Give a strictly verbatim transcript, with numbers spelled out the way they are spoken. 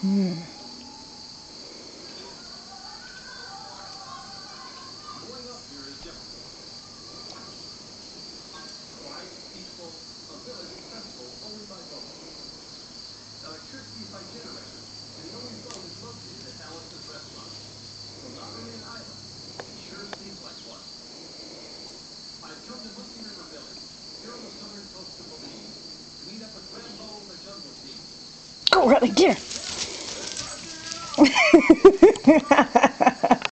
Hmm. Growing up here is different. Quiet, peaceful, a village accessible only by boat. Electricity by generator, and the only boat is located at Alice's restaurant. So not really an island. It sure seems like one. I've come to Rutlie River Village, here on the southern coast of Belize, to meet up with Rambo the Jungle Team. Go, Rutlie, dear.